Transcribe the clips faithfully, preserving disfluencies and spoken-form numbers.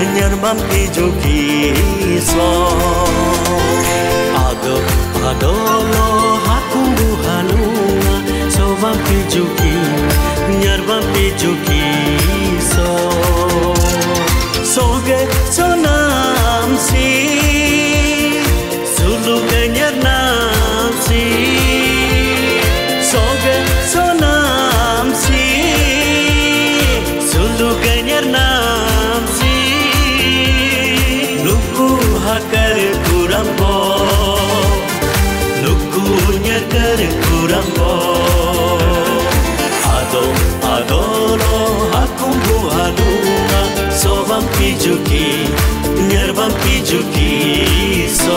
Nyerbam pijuki so Ado adolo hakumbu halunga Sobam pijuki Nyerbam pijuki so Soge sonam si Sulu genyer nam si Soge sonam si Sulu genyer nam si Nuku hakar kurambo Nuku nyakar kurambo Ado adolo hakumbu halunga Sobam pijuki Nyerbam pijuki so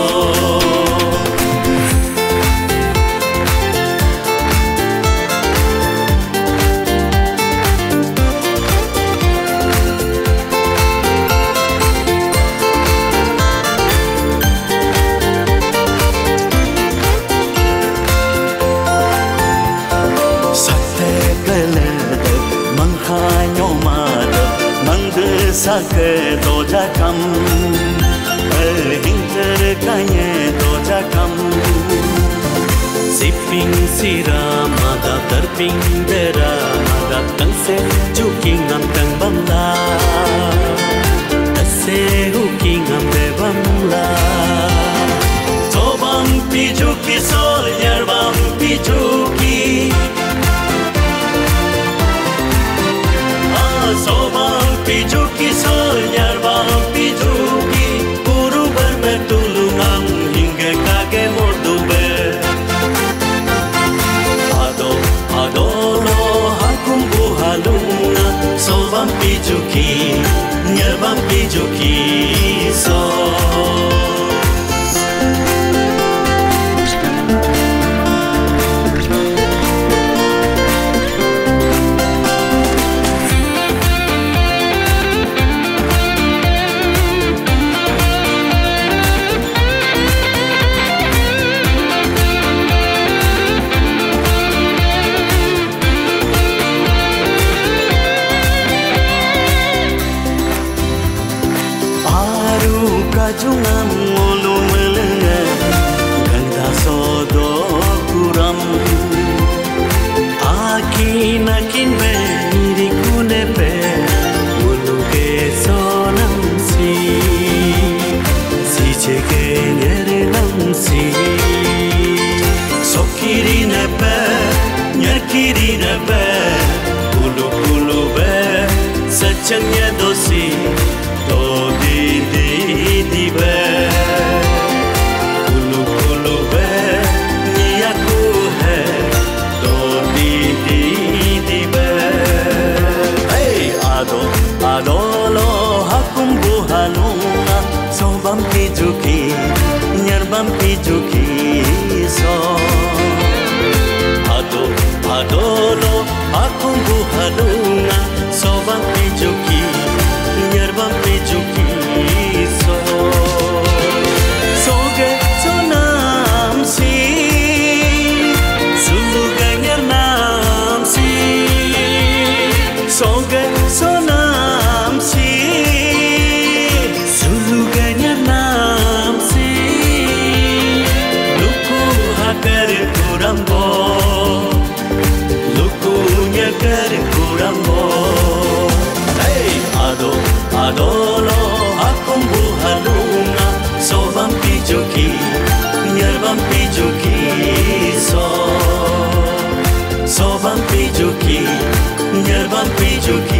Sake doja kam, hinter kanye doja kam. Sipping sira mada terping dera mada tangse juking am tang bamla, tase huking am de bamla. Sobam pijuki sol yerbam pijuki. Ah sobam pijuki sol yerbam pijuki puru berme tulungang hingga kage modube ado adolo hakumbu halunga sobam pijuki yerbam pijuki so Kajungan ngulu melenge ganda sodo kuram akin akin be irikune be ulu ke sonam si si cheke nyere nam si sokiri ne be nyakiri ne be ulu ulu be sachanya dosi do di di di be ulu ulu be ni aku hai do di di di be hey ado adolo hakumbu halunga sobam pijuki nyerbam pijuki so ado adolo hakumbu halunga sobam pijuki nyerbam pijuki so soge sonam si sulu ganyer nam si soge sonam si sulu ganyer nam si luku hakar kurambo luku nyakar kurambo hey ado adolo hakumbu halunga sobam pijuki nyerbam pijuki so sobam pijuki nyerbam pijuki